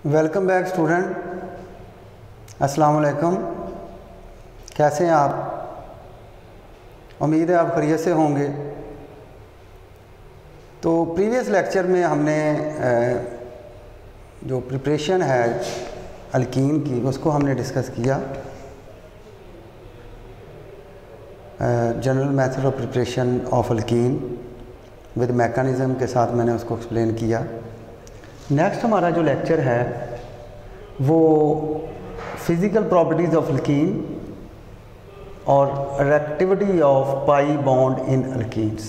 Welcome back student, अस्सलाम वालेकुम। कैसे हैं आप? उम्मीद है आप खैरियत से होंगे। तो प्रीवियस लेक्चर में हमने जो प्रिपरेशन है अल्कीन की उसको हमने डिस्कस किया। General method of preparation of alkene with mechanism के साथ मैंने उसको एक्सप्लेन किया। नेक्स्ट हमारा जो लेक्चर है वो फिज़िकल प्रॉपर्टीज़ ऑफ अल्कीन और reactivity of pi bond in alkenes.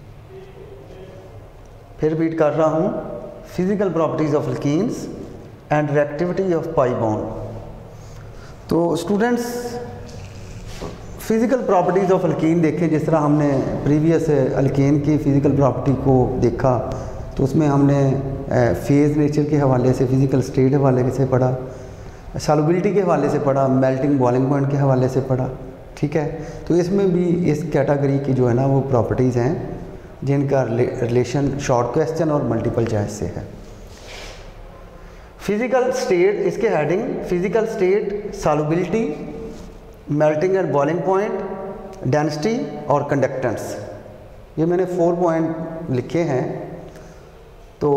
फिर रिपीट कर रहा हूँ, physical properties of alkenes and reactivity of pi bond. तो students, physical properties of alkene देखें। जिस तरह हमने प्रीवियस अल्कीन की फ़िज़िकल प्रॉपर्टी को देखा तो उसमें हमने फेज़ नेचर के हवाले से, फ़िज़िकल स्टेट हवाले से पढ़ा, सॉल्युबिलिटी के हवाले से पढ़ा, मेल्टिंग बॉइलिंग पॉइंट के हवाले से पढ़ा। ठीक है, तो इसमें भी इस कैटेगरी की जो है ना वो प्रॉपर्टीज़ हैं जिनका रिलेशन शॉर्ट क्वेश्चन और मल्टीपल चॉइस से है। फ़िज़िकल स्टेट, इसके heading physical state, solubility, melting and boiling point, density और कंडक्टेंस। ये मैंने 4 पॉइंट लिखे हैं। तो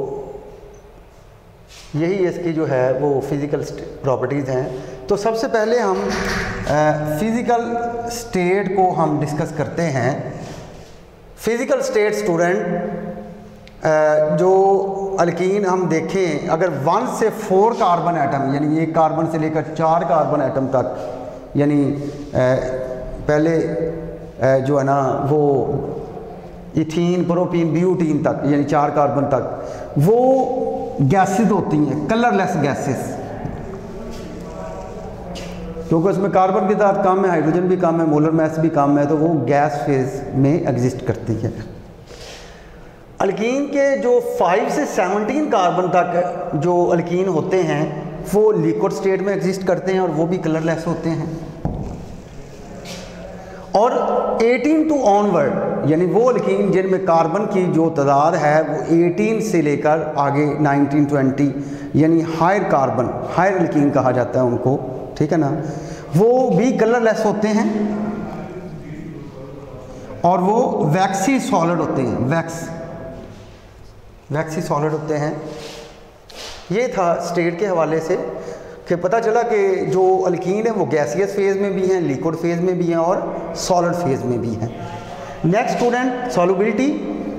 यही इसकी जो है वो फ़िज़िकल प्रॉपर्टीज़ हैं। तो सबसे पहले हम फ़िज़िकल स्टेट को हम डिस्कस करते हैं। फ़िज़िकल स्टेट स्टूडेंट, जो अल्कीन हम देखें, अगर 1 से 4 कार्बन एटम, यानी 1 कार्बन से लेकर 4 कार्बन एटम तक, यानी पहले जो है ना वो इथीन, प्रोपीन, ब्यूटीन तक, यानी 4 कार्बन तक, वो गैसेस होती हैं, कलरलेस गैसेस, क्योंकि उसमें कार्बन की तादाद कम है, हाइड्रोजन भी कम है, मोलर मास भी कम है, तो वो गैस फेज में एग्जिस्ट करती है। अल्कीन के जो 5 से 17 कार्बन तक जो अल्कीन होते हैं वो लिक्विड स्टेट में एग्जिस्ट करते हैं और वो भी कलरलेस होते हैं। और 18 टू ऑनवर्ड, यानी वो अल्कीन जिनमें कार्बन की जो तादाद है वो 18 से लेकर आगे 19, 20, यानी हायर कार्बन, हायर अल्कीन कहा जाता है उनको, ठीक है ना, वो भी कलरलेस होते हैं और वो वैक्सी सॉलिड होते हैं, वैक्सी सॉलिड होते हैं। ये था स्टेट के हवाले से कि पता चला कि जो अल्कीन है वो गैसियस फेज़ में भी हैं, लिक्विड फेज़ में भी हैं और सॉलिड फेज़ में भी हैं। Next student, solubility.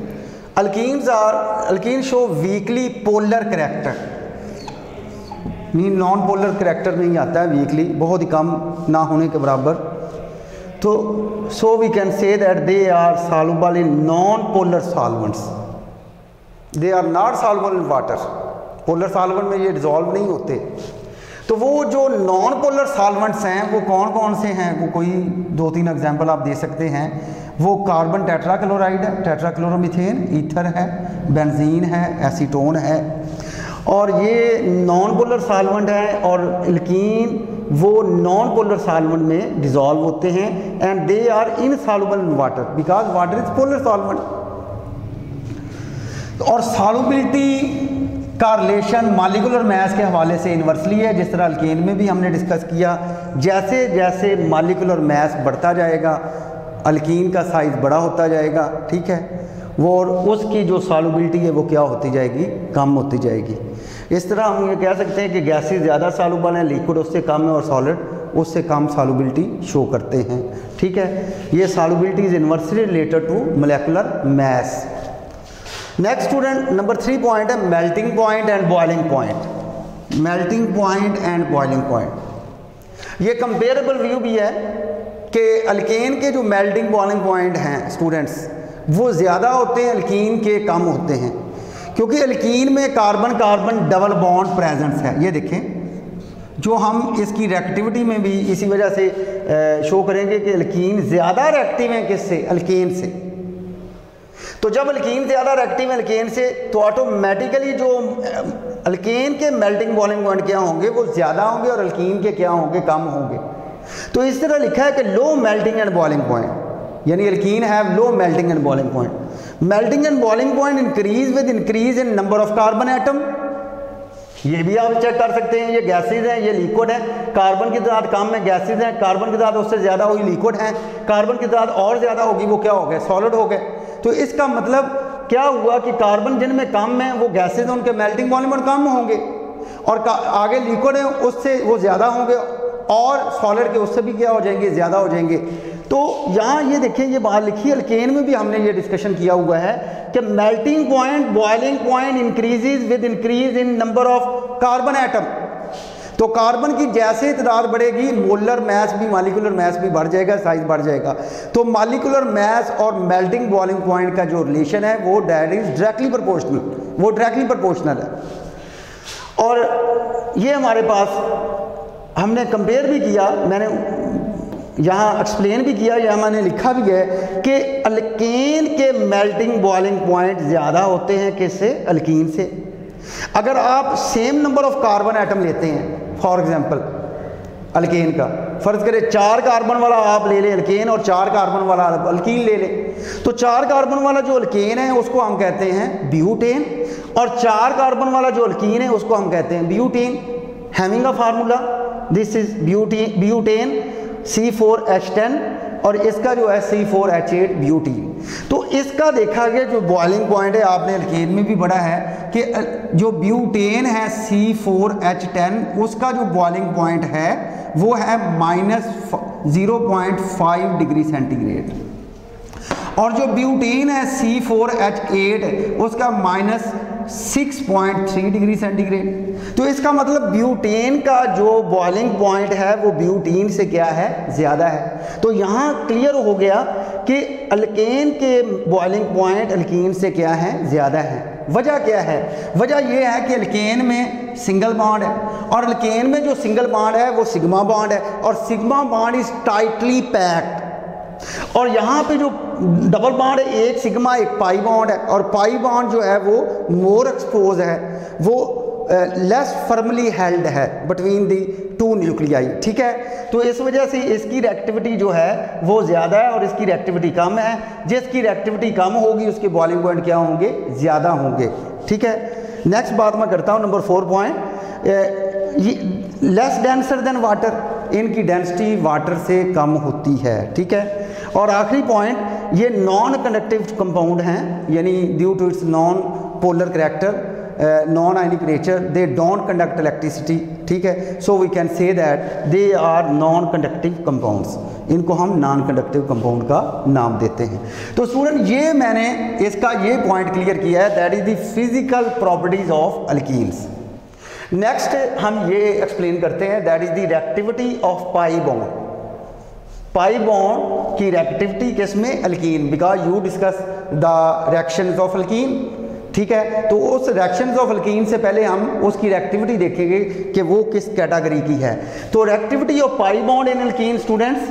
Alkene show weakly polar character, mean non polar character में ही आता है, वीकली, बहुत ही कम, ना होने के बराबर। तो so we can say that they are soluble in non polar solvents, they are not soluble in water. Polar solvent में ये डिज़ोल्व नहीं होते। तो वो जो नॉन पोलर सॉल्वेंट्स हैं वो कौन कौन से हैं, वो कोई 2-3 एग्जांपल आप दे सकते हैं। वो कार्बन टेट्राक्लोराइड है, टेट्राक्लोरोमीथेन, ईथर है, बेंजीन है, एसीटोन है, और ये नॉन पोलर सॉल्वेंट है। और अल्कीन वो नॉन पोलर सॉल्वेंट में डिज़ोल्व होते हैं and they are insoluble in water because water is polar solvent. और सॉल्युबिलिटी का रिलेशन मॉलिक्यूलर मास के हवाले से इन्वर्सली है, जिस तरह अल्कीन में भी हमने डिस्कस किया। जैसे जैसे मॉलिक्यूलर मास बढ़ता जाएगा अल्कीन का साइज़ बड़ा होता जाएगा, ठीक है, वो, और उसकी जो सॉल्युबिलिटी है वो क्या होती जाएगी, कम होती जाएगी। इस तरह हम ये कह सकते हैं कि गैसेस ज़्यादा सॉल्युबल हैं, लिक्विड उससे कम है, और सॉलिड उससे कम सॉल्युबिलिटी शो करते हैं। ठीक है, ये solubility is inversely related to molecular mass. Next student, number 3 point है melting point and boiling point. Melting point and boiling point, ये कंपेरेबल व्यू भी है कि अल्कीन के जो मेल्टिंग बॉइलिंग पॉइंट हैं स्टूडेंट्स वो ज़्यादा होते हैं, अल्कीन के कम होते हैं, क्योंकि अल्कीन में carbon carbon double bond presence है। ये देखें, जो हम इसकी रिएक्टिविटी में भी इसी वजह से शो करेंगे कि अल्कीन ज़्यादा रिएक्टिव हैं किससे, अल्कीन से। तो जब अल्कीन ज़्यादा रिएक्टिव है अल्कीन से, तो ऑटोमेटिकली जो अल्कीन के मेल्टिंग बॉइलिंग पॉइंट क्या होंगे वो ज़्यादा होंगे और अल्कीन के क्या होंगे, कम होंगे। तो इस तरह लिखा है कि low melting and boiling point, यानी alkene have low melting and boiling point. Melting and boiling point increase with increase in number of carbon atom ये भी आप चेक कर सकते हैं, ये गैसेज हैं, ये लिक्विड है, कार्बन की तादाद कम है गैसेज हैं, कार्बन की तादाद उससे ज़्यादा होगी लिक्विड है, कार्बन की तादाद और ज़्यादा होगी वो क्या हो गए, सॉलिड हो गए। तो इसका मतलब क्या हुआ कि कार्बन जिनमें कम है वो गैसेज, उनके मेल्टिंग पॉइंट कम होंगे, और आगे लिक्विड है उससे वो ज़्यादा होंगे, और सॉलिड के उससे भी क्या हो जाएंगे, ज़्यादा हो जाएंगे। तो यहाँ ये देखिए, ये बात लिखी, अल्केन में भी हमने ये डिस्कशन किया हुआ है कि melting point, boiling point increases with increase in number of carbon atom. तो कार्बन की जैसे तादाद बढ़ेगी, मोलर मैस भी, मॉलिक्यूलर मैस भी बढ़ जाएगा, साइज बढ़ जाएगा। तो मॉलिक्यूलर मैस और मेल्टिंग बॉइलिंग पॉइंट का जो रिलेशन है वो दैट इज डायरेक्टली प्रोपोर्शनल, वो डायरेक्टली प्रोपोर्शनल है। और ये हमारे पास हमने कंपेयर भी किया, मैंने यहाँ एक्सप्लेन भी किया, यहाँ मैंने लिखा भी है कि अल्केन के मेल्टिंग बॉइलिंग पॉइंट ज़्यादा होते हैं किससे, अल्कीन से। अगर आप same number of carbon atom लेते हैं, फॉर एग्जांपल अल्केन का, फ़र्ज़ करें 4 कार्बन वाला आप ले लें अल्केन और 4 कार्बन वाला अल्कीन ले लें, तो 4 कार्बन वाला जो अल्केन है उसको हम कहते हैं ब्यूटेन, और 4 कार्बन वाला जो अल्कीन है उसको हम कहते हैं butane. Having a formula, this is butane C4H10 और इसका जो है C4H8 ब्यूटीन। तो इसका देखा गया जो बॉइलिंग पॉइंट है, आपने अल्केन में भी पढ़ा है कि जो ब्यूटेन है C4H10 उसका जो बॉइलिंग पॉइंट है वो है -0.5 डिग्री सेंटीग्रेड, और जो ब्यूटेन है C4H8 उसका -6.3 डिग्री सेंटीग्रेड। तो इसका मतलब ब्यूटेन का जो बॉइलिंग पॉइंट है वो ब्यूटीन से क्या है, ज़्यादा है। तो यहाँ क्लियर हो गया कि अल्केन के बॉइलिंग पॉइंट अल्कीन से क्या है, ज़्यादा है। वजह क्या है, वजह यह है कि अल्केन में सिंगल बॉन्ड है, और अल्केन में जो सिंगल बॉन्ड है वो सिग्मा बॉन्ड है, और sigma bond is tightly packed. और यहाँ पे जो डबल बॉन्ड है, एक सिग्मा एक पाई बॉन्ड है, और पाई बॉन्ड जो है वो मोर एक्सपोज है, वो लेस फर्मली हेल्ड है बिटवीन दी 2 न्यूक्लियाई, ठीक है। तो इस वजह से इसकी रिएक्टिविटी जो है वो ज़्यादा है और इसकी रिएक्टिविटी कम है। जिसकी रिएक्टिविटी कम होगी उसके बॉइलिंग पॉइंट क्या होंगे, ज़्यादा होंगे, ठीक है। नेक्स्ट बात मैं करता हूँ, number 4 point, less denser than water, इनकी डेंसिटी वाटर से कम होती है, ठीक है। और आखिरी पॉइंट, ये नॉन कंडक्टिव कंपाउंड हैं, यानी due to its non polar character, non ionic nature, they don't conduct electricity, ठीक है। So we can say that they are non conductive compounds, इनको हम नॉन कंडक्टिव कंपाउंड का नाम देते हैं। तो स्टूडेंट ये मैंने इसका ये पॉइंट क्लियर किया है, that is the physical properties of alkenes. Next हम ये एक्सप्लेन करते हैं, that is the reactivity of pi bond. Pi bond की रिएक्टिविटी किसमें, alkene, because you discuss the reactions of alkene, ठीक है। तो उस रिएक्शंस ऑफ अल्कीन से पहले हम उसकी रिएक्टिविटी देखेंगे कि वो किस कैटेगरी की है। तो reactivity of pi bond in alkene students,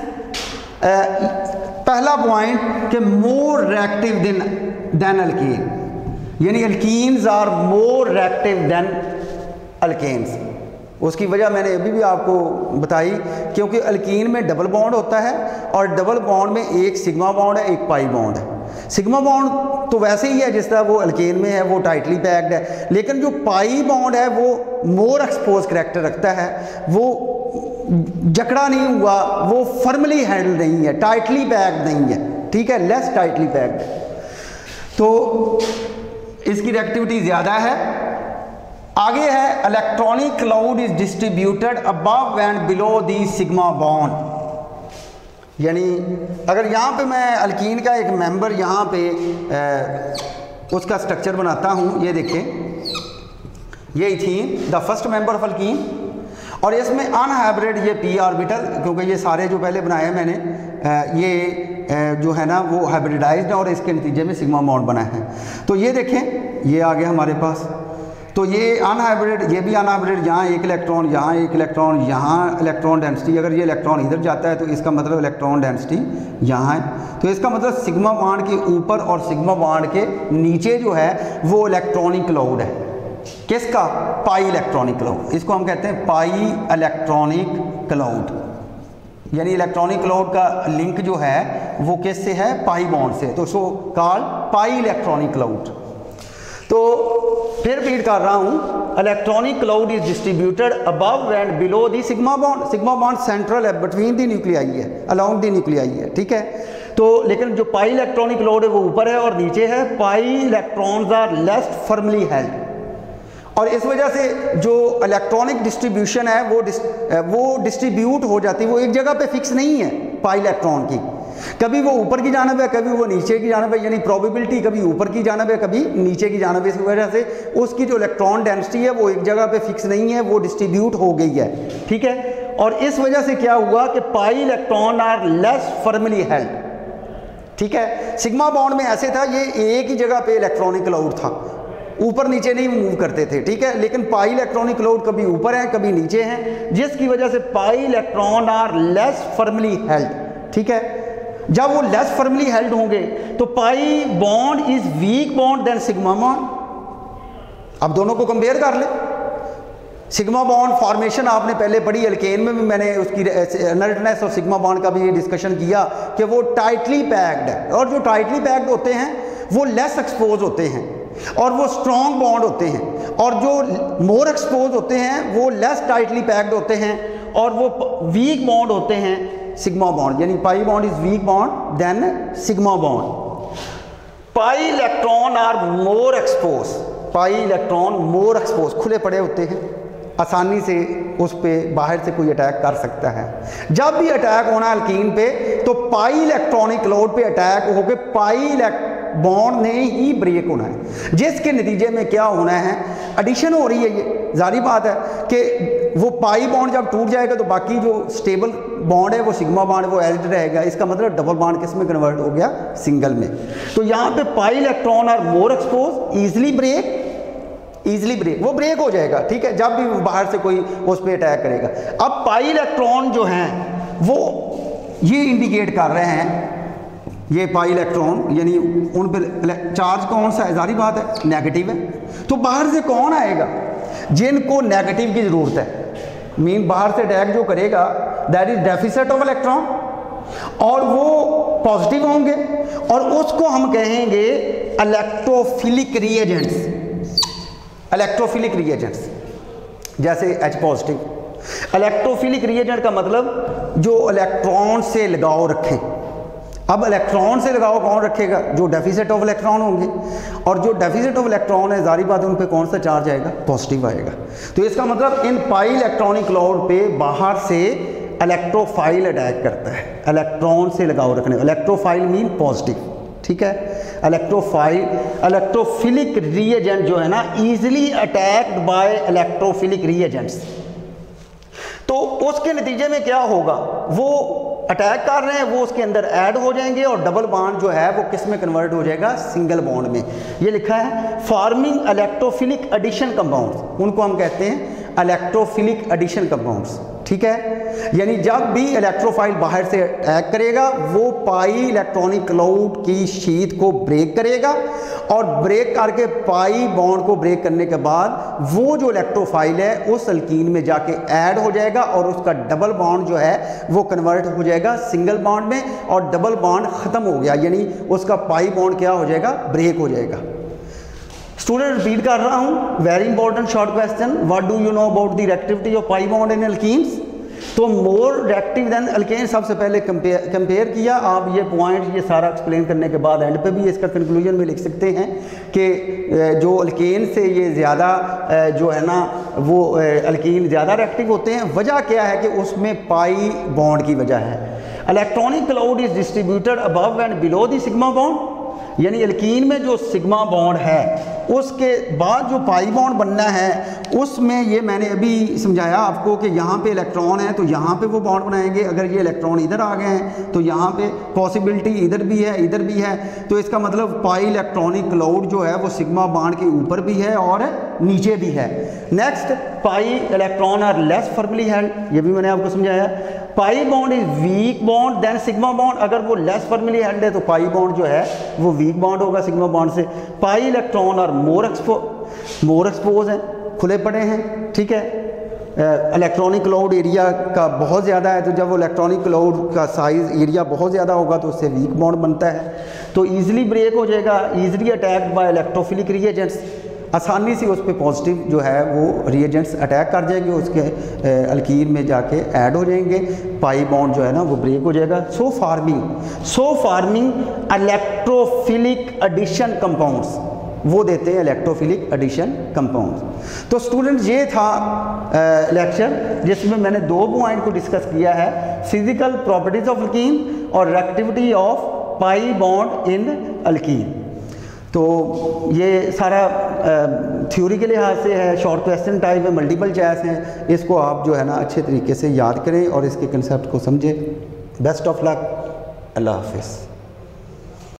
पहला पॉइंट कि मोर रिएक्टिव देन अल्कीन, यानी alkenes are more reactive than alkanes. उसकी वजह मैंने अभी भी आपको बताई, क्योंकि अल्कीन में डबल बॉन्ड होता है, और डबल बॉन्ड में एक सिग्मा बॉन्ड है, एक पाई बॉन्ड है। सिग्मा बॉन्ड तो वैसे ही है जिस तरह वो अल्केन में है, वो टाइटली पैक्ड है, लेकिन जो पाई बॉन्ड है वो मोर एक्सपोज करैक्टर रखता है, वो जकड़ा नहीं हुआ, वो फर्मली हैंडल नहीं है, टाइटली पैक्ड नहीं है, ठीक है, लेस टाइटली पैक्ड। तो इसकी रिएक्टिविटी ज़्यादा है। आगे है, electronic cloud is distributed above and below the sigma bond, यानी अगर यहाँ पे मैं अल्कीन का एक मेंबर यहाँ पे उसका स्ट्रक्चर बनाता हूँ, ये देखें, ये ethene the first member of alkene, और इसमें अनहाइब्रिड ये p ऑर्बिटल, क्योंकि ये सारे जो पहले बनाए हैं मैंने, ये जो है ना वो हाइब्रिडाइज्ड है, और इसके नतीजे में सिग्मा बॉन्ड बना है। तो ये देखें, ये आ गया हमारे पास। तो ये अनहाइब्रिड, ये भी अनहाइब्रिड, यहाँ एक इलेक्ट्रॉन, यहाँ एक इलेक्ट्रॉन, यहाँ इलेक्ट्रॉन डेंसिटी, अगर ये इलेक्ट्रॉन इधर जाता है तो इसका मतलब इलेक्ट्रॉन डेंसिटी यहाँ है। तो इसका मतलब सिग्मा बॉन्ड के ऊपर और सिग्मा बॉन्ड के नीचे जो है वो इलेक्ट्रॉनिक क्लाउड है। किसका, पाई इलेक्ट्रॉनिक क्लाउड, इसको हम कहते हैं पाई इलेक्ट्रॉनिक क्लाउड, यानी इलेक्ट्रॉनिक क्लाउड का लिंक जो है वो किससे है, पाई बॉन्ड से, तो so called pi electronic cloud. तो फिर रिपीट कर रहा हूँ, electronic cloud is distributed above and below the sigma bond. Sigma bond central है, बिटवीन दी न्यूक्लियाई है, अलाउंग दी न्यूक्लियाई है, ठीक है। तो लेकिन जो पाई इलेक्ट्रॉनिक क्लाउड है वो ऊपर है और नीचे है। Pi electrons are less firmly held, और इस वजह से जो इलेक्ट्रॉनिक डिस्ट्रीब्यूशन है वो डिस्ट्रीब्यूट हो जाती है, वो एक जगह पे फिक्स नहीं है पाई इलेक्ट्रॉन की। कभी वो ऊपर की जानब है, कभी वो नीचे की जानब है, यानी प्रोबेबिलिटी कभी ऊपर की जानब है, कभी नीचे की जानब है। इस वजह से उसकी जो इलेक्ट्रॉन डेंसिटी है वो एक जगह पे फिक्स नहीं है, वो डिस्ट्रीब्यूट हो गई है, ठीक है। और इस वजह से क्या हुआ कि pi electron are less firmly held, ठीक है। सिग्मा बॉन्ड में ऐसे था, ये एक ही जगह पे इलेक्ट्रॉनिक क्लाउड था, ऊपर नीचे नहीं मूव करते थे, ठीक है। लेकिन पाई इलेक्ट्रॉनिक क्लाउड कभी ऊपर है कभी नीचे हैं, जिसकी वजह से pi electron are less firmly held, ठीक है। जब वो लेस फर्मली हेल्ड होंगे तो pi bond is weak bond than sigma bond. अब दोनों को कंपेयर कर ले। सिग्मा बॉन्ड फॉर्मेशन आपने पहले पढ़ी, अल्केन में भी मैंने उसकी इनर्टनेस और सिग्मा बॉन्ड का भी डिस्कशन किया कि वो टाइटली पैक्ड है, और जो टाइटली पैक्ड होते हैं वो लेस एक्सपोज होते हैं और वो स्ट्रॉन्ग बॉन्ड होते हैं, और जो मोर एक्सपोज होते हैं वो लेस टाइटली पैक्ड होते हैं और वो वीक बॉन्ड होते हैं सिग्मा बॉन्ड, यानी pi bond is weak bond than sigma bond. Pi electron are more expose, pi electron more expose, खुले पड़े होते हैं, आसानी से उस पे बाहर से कोई अटैक कर सकता है। जब भी अटैक होना अल्कीन पे तो पाई इलेक्ट्रॉनिक क्लाउड पे अटैक होकर पाई बॉन्ड ने ही ब्रेक होना है, जिसके नतीजे में क्या होना है, एडिशन हो रही है। ये जारी बात है कि वो पाई बॉन्ड जब टूट जाएगा तो बाकी जो स्टेबल बॉन्ड है वो सिग्मा बॉन्ड वो एज रहेगा। इसका मतलब डबल बॉन्ड किस में कन्वर्ट हो गया, सिंगल में। तो यहाँ पे pi electron are more expose, easily break, वो ब्रेक हो जाएगा, ठीक है, जब भी बाहर से कोई उस पर अटैक करेगा। अब पाई इलेक्ट्रॉन जो हैं वो ये इंडिकेट कर रहे हैं, ये पाई इलेक्ट्रॉन यानी उन पर चार्ज कौन सा है, जारी बात है नेगेटिव है। तो बाहर से कौन आएगा, जिनको नेगेटिव की ज़रूरत है, मीन बाहर से अटैक जो करेगा that is deficit of electron, और वो पॉजिटिव होंगे, और उसको हम कहेंगे इलेक्ट्रोफिलिक रिएजेंट्स। इलेक्ट्रोफिलिक रिएजेंट्स जैसे H पॉजिटिव। इलेक्ट्रोफिलिक रिएजेंट का मतलब जो इलेक्ट्रॉन से लगाव रखें। अब इलेक्ट्रॉन से लगाव कौन रखेगा, जो डेफिसिट ऑफ इलेक्ट्रॉन होंगे, और जो डेफिसिट ऑफ इलेक्ट्रॉन है जारी बात है उन पे कौन सा चार्ज आएगा, पॉजिटिव आएगा। तो इसका मतलब इन पाई इलेक्ट्रॉनिक क्लाउड पे बाहर से इलेक्ट्रोफाइल अटैक करता है, इलेक्ट्रॉन से लगाव रखने। इलेक्ट्रोफाइल मीन पॉजिटिव, ठीक है। इलेक्ट्रोफिलिक रिएजेंट जो है ना, easily attacked by electrophilic reagents. तो उसके नतीजे में क्या होगा, वो अटैक कर रहे हैं, वो उसके अंदर ऐड हो जाएंगे और डबल बॉन्ड जो है वो किस में कन्वर्ट हो जाएगा, सिंगल बॉन्ड में। ये लिखा है फॉर्मिंग इलेक्ट्रोफिलिक एडिशन कंपाउंड्स, उनको हम कहते हैं इलेक्ट्रोफिलिक एडिशन कंपाउंड्स, ठीक है। यानी जब भी इलेक्ट्रोफाइल बाहर से अटैक करेगा वो पाई इलेक्ट्रॉनिक क्लाउड की शीट को ब्रेक करेगा, और ब्रेक करके पाई बॉन्ड को ब्रेक करने के बाद वो जो इलेक्ट्रोफाइल है उस अल्कीन में जाके ऐड हो जाएगा, और उसका डबल बॉन्ड जो है वो कन्वर्ट हो जाएगा सिंगल बॉन्ड में, और डबल बॉन्ड ख़त्म हो गया, यानी उसका पाई बॉन्ड क्या हो जाएगा, ब्रेक हो जाएगा। स्टूडेंट रिपीट कर रहा हूँ, very important short question, what do you know about the reactivity of pi bond in alkenes. तो मोर रिएक्टिव देन अल्केन सबसे पहले कंपेयर किया। आप ये पॉइंट ये सारा एक्सप्लेन करने के बाद एंड पे भी इसका कंक्लूजन में लिख सकते हैं कि जो अल्केन से ये ज़्यादा जो है ना वो अल्कीन ज़्यादा रिएक्टिव होते हैं। वजह क्या है कि उसमें पाई बॉन्ड की वजह है। Electronic cloud is distributed above and below the sigma bond, यानी अल्कीन में जो सिग्मा बॉन्ड है उसके बाद जो पाई बॉन्ड बनना है उसमें, ये मैंने अभी समझाया आपको कि यहाँ पे इलेक्ट्रॉन है तो यहाँ पे वो बॉन्ड बनाएंगे। अगर ये इलेक्ट्रॉन इधर आ गए हैं तो यहाँ पे पॉसिबिलिटी इधर भी है इधर भी है, तो इसका मतलब पाई इलेक्ट्रॉनिक क्लाउड जो है वो सिग्मा बॉन्ड के ऊपर भी है और नीचे भी है। Next, pi electron are less firmly held, ये भी मैंने आपको समझाया। Pi bond is weak bond than sigma bond, अगर वो लेस फर्मली हेल्ड है तो पाई बॉन्ड जो है वो वीक बॉन्ड होगा सिग्मा बॉन्ड से। पाई इलेक्ट्रॉन और मोर एक्सपोज हैं, खुले पड़े हैं, ठीक है। इलेक्ट्रॉनिक क्लाउड एरिया का बहुत ज़्यादा है, तो जब वो इलेक्ट्रॉनिक क्लाउड का साइज़ एरिया बहुत ज़्यादा होगा तो उससे वीक बॉन्ड बनता है, तो ईज़िली ब्रेक हो जाएगा, easily attacked by electrophilic reagents, आसानी से उस पर पॉजिटिव जो है वो रिएजेंट्स अटैक कर जाएंगे, उसके अल्कीन में जाके ऐड हो जाएंगे, पाई बॉन्ड जो है ना वो ब्रेक हो जाएगा। So forming electrophilic addition compounds, वो देते हैं इलेक्ट्रोफिलिक एडिशन कंपाउंड्स। तो स्टूडेंट ये था लेक्चर जिसमें मैंने 2 पॉइंट को डिस्कस किया है, फिजिकल प्रॉपर्टीज ऑफ अल्कीन और reactivity of pi bond in alkene. तो ये सारा थ्योरी के लिहाज से है, शॉर्ट क्वेश्चन टाइप में, मल्टीपल चॉइस हैं, इसको आप जो है ना अच्छे तरीके से याद करें और इसके कंसेप्ट को समझें। बेस्ट ऑफ लक, अल्लाह हाफिज़।